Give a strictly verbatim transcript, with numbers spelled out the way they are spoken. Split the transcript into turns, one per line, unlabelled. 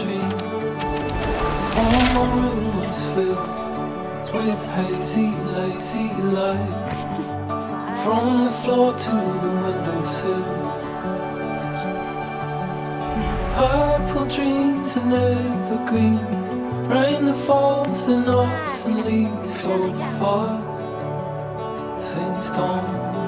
dream. All my room was filled with hazy, lazy light, from the floor to the windowsill. Purple dreams and evergreens, rain that falls and knocks and leaves so fast. Things don't